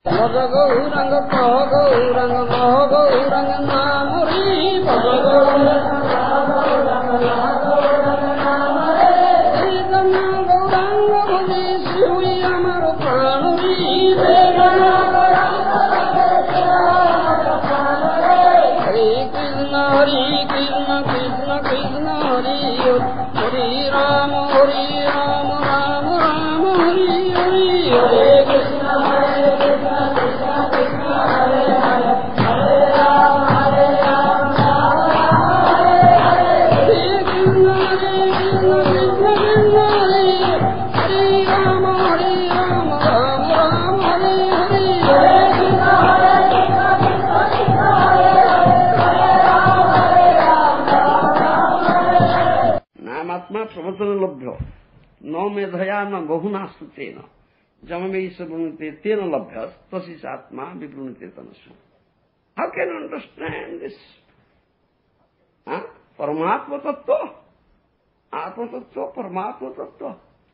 Bhaja Gauranga Kaha Gauranga Maha Gauranga Namari Bhaja Gauranga Kaha Gauranga Maha Gauranga Namari Vedana Gauranga Bhaji Shivi Amar Pranari Vedana Gauranga Bhaji Amar Pranari Hare Krishna Krishna Krishna Hare Hare Rama Rama Rama Hare Hare Hare Krishna प्रवचनलभ्यो न मेधया न बहुनास्तु तेन जममेष वृणुते तेन लभ्य तसिस आत्मा विवृणुते तनस्व. How can you understand this? Paramatma tattva, Atma tattva, Paramatma tattva.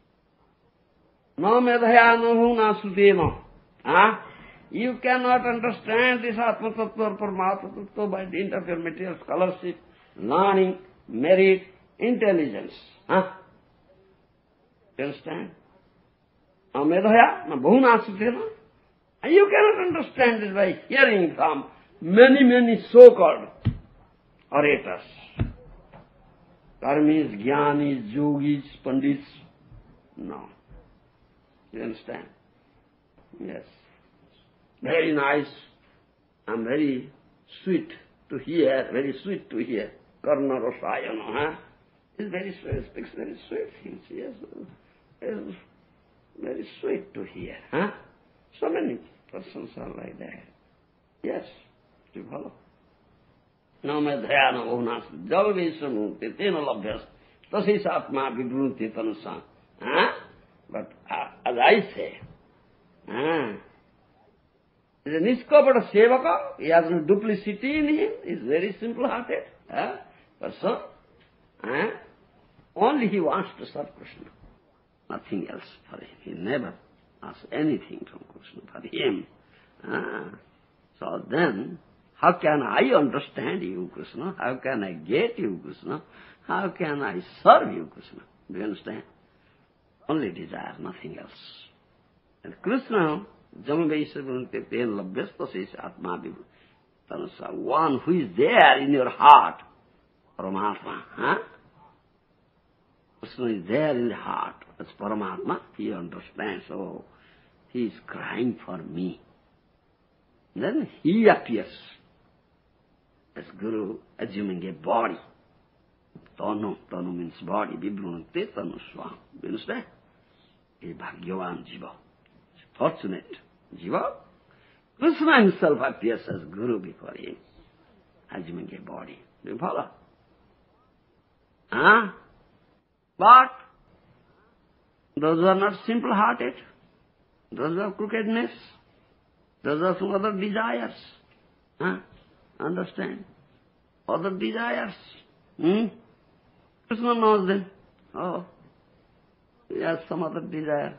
No medhaya no बहुनास्तु तेन. You cannot understand this Atma tattva or Paramatma tattva by dint of your material scholarship, learning, merit, intelligence. You understand? Medhaya, na bahunasutena. And you cannot understand this by hearing from many so-called orators. Karmis, Jnanis, Yogis, Pandits. No. You understand? Yes. Very nice and very sweet to hear, very sweet to hear. Karna Rosayana, It's very sweet, speaks very sweet things, yes. It's very sweet to hear, So many persons are like that. Yes, you follow? No medhaya no bhunas, jal vishamukti tena labhyas, tasis atma vibhrunti tanusa. But as I say, is a niskapata sevaka, he has no duplicity in him, he is very simple-hearted, person. Only he wants to serve Krishna. Nothing else for him. He never asks anything from Krishna for him. So then, how can I understand you, Krishna? How can I get you, Krishna? How can I serve you, Krishna? Do you understand? Only desire, nothing else. And Krishna, Jamavesavanti ten labhyastasis atma vibhutanasa, one who is there in your heart, Paramatma, Krishna is there in the heart as Paramatma, he understands, oh, he is crying for me. Then he appears as Guru, assuming a body. Tanu means body, Vibhrunate Tanu Swam. Do you understand? A Bhagyavan Jiva. Fortunate Jiva. Krishna himself appears as Guru before him, assuming a body. Do you follow? But those who are not simple-hearted, those who have crookedness, those who have some other desires, understand? Other desires. Krishna knows them. Oh, he has some other desire.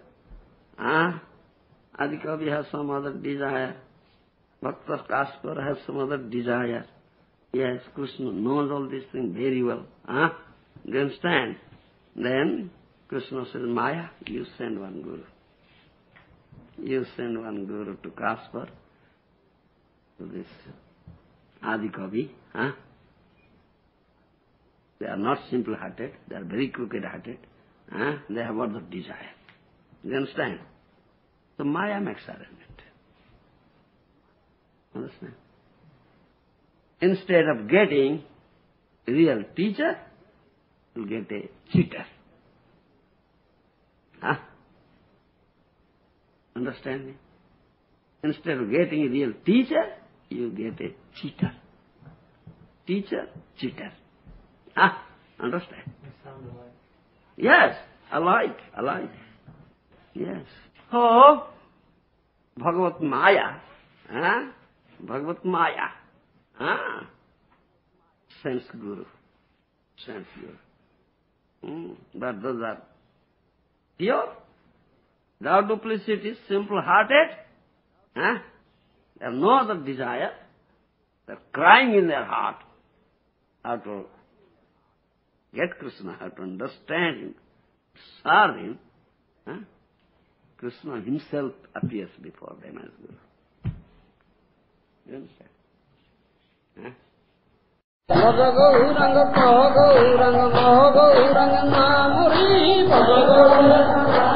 Adikavi has some other desire. Bhakta Kaspar has some other desire. Yes, Krishna knows all these things very well. Do you understand? Then Krishna says, Maya, you send one Guru. You send one Guru to Kaspar, to this Adikavi. They are not simple-hearted, they are very crooked-hearted. They have lots of desire. You understand? So Maya makes arrangement. Understand? Instead of getting a real teacher, you get a cheater. Understand me? Instead of getting a real teacher, you get a cheater. Teacher, cheater. Understand? They sound alike. Yes, alike. Yes. Oh, Bhagavat Maya. Bhagavat Maya. Sense Guru. Sense Guru. But those are pure, without duplicity, simple-hearted, Huh? They have no other desire. They are crying in their heart how to get Krishna, how to understand him, serve him. Huh? Krishna himself appears before them as Guru. You understand? Huh? Bhaja Gauranga, Gauranga, Gauranga, Namuri, Bhaja Gauranga.